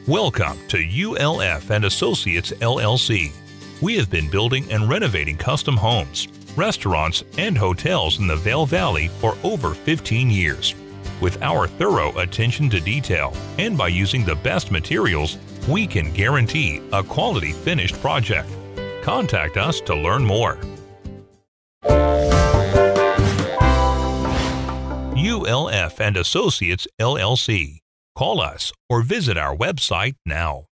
Welcome to ULF and Associates LLC. We have been building and renovating custom homes, restaurants, and hotels in the Vail Valley for over 15 years. With our thorough attention to detail and by using the best materials, we can guarantee a quality finished project. Contact us to learn more. ULF and Associates LLC. Call us or visit our website now.